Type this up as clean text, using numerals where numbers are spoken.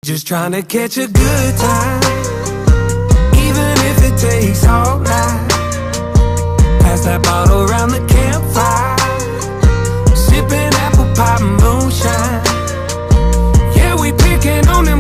Just trying to catch a good time, even if it takes all night. Pass that bottle around the campfire, sipping apple pie and moonshine. Yeah, we picking on the